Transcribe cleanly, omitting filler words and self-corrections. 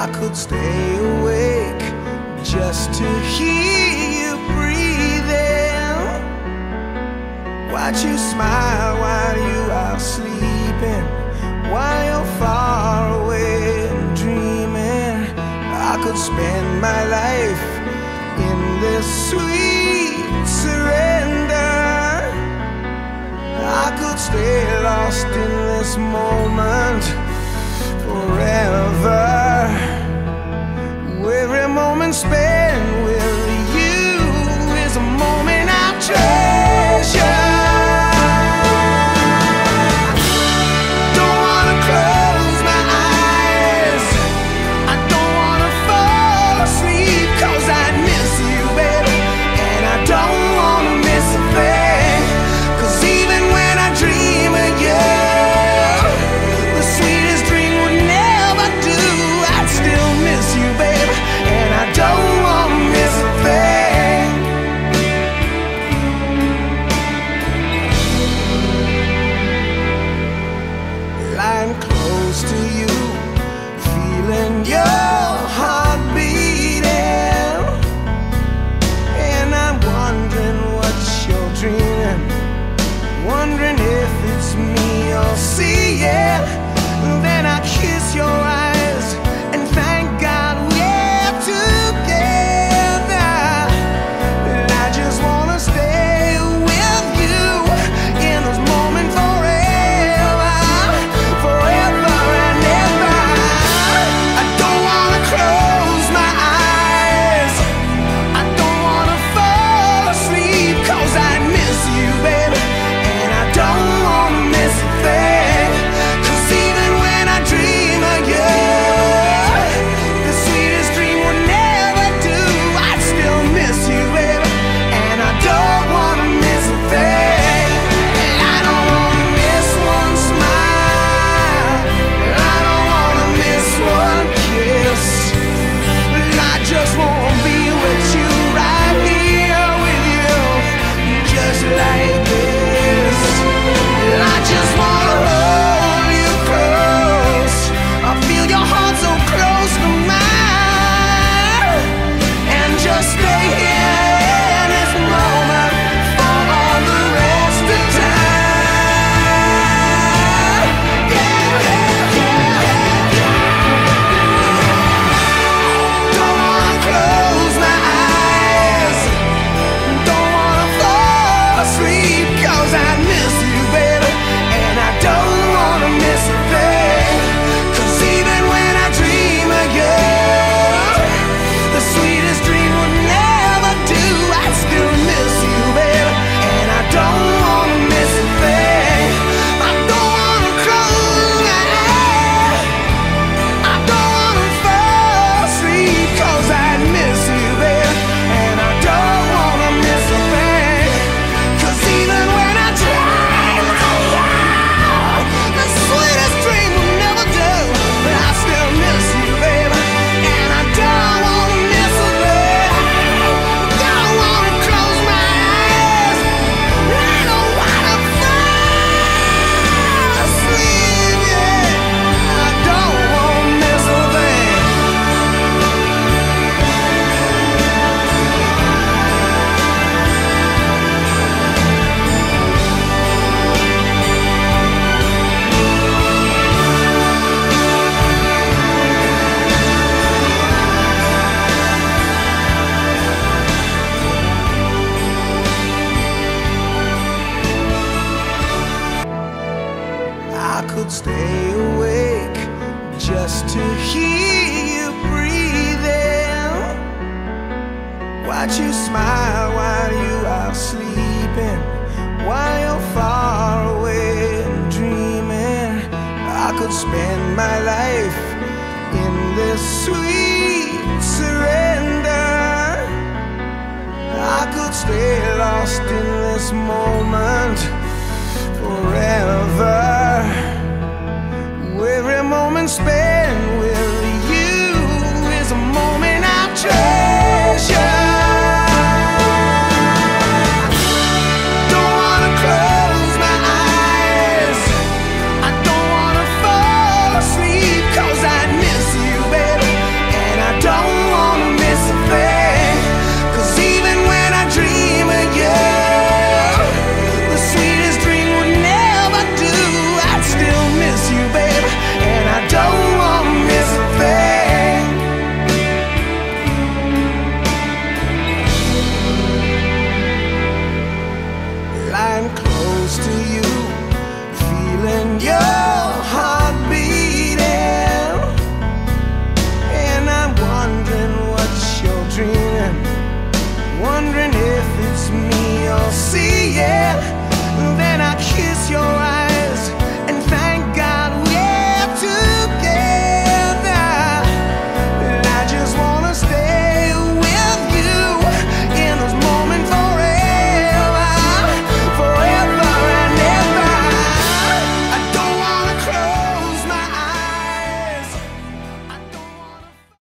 I could stay awake just to hear you breathing, watch you smile while you are sleeping, while you're far away and dreaming. I could spend my life in this sweet surrender. I could stay lost in this moment forever. Every moment spent with you is a moment I treasure. Don't wanna close my eyes, I don't wanna fall asleep, 'cause I miss you, baby, and I don't wanna miss a thing. 'Cause even when I dream of you, the sweetest dream would never do. I'd still miss you, baby, and I don't wanna miss a thing. Lying close to you, feeling your heart beating, and I'm wondering what you're dreaming, wondering if it's me you're seeing. Then I kiss your eyes and thank God we're together. And I just wanna stay with you in this moment forever, forever and ever. I don't wanna close my eyes, I don't wanna fall asleep, 'cause I miss you, baby, and I don't wanna miss a thing. 'Cause even when I dream of you, the sweetest dream would never do. I'd still miss you, baby, and I don't wanna miss a thing. And I don't wanna miss one smile, I don't wanna miss one kiss. I just wanna be with you, right here with you, just like this. I just wanna hold you close, I feel your heart so close to mine, and just stay here in this moment for all the rest of time. Yeah, yeah, yeah, yeah. Don't wanna close my eyes, don't wanna fall asleep, 'cause I miss you, baby, and I don't wanna miss a thing. 'Cause even when I dream of you, the sweetest dream would never do. I'd still miss you, baby, and I don't wanna miss a thing. I don't wanna close my eyes, I don't wanna fall asleep, 'cause I miss you, baby, and I don't wanna miss a thing. 'Cause even when I dream of you, the sweetest dream will never do. But I still miss you, baby, and I don't wanna miss a thing. Don't wanna close my eyes, I don't wanna fall asleep, yeah. I don't wanna miss a thing. I could stay awake just to hear you breathing, watch you smile while you are sleeping, while you're far away and dreaming. I could spend my life in this sweet surrender. I could stay lost in this moment forever. Every moment spent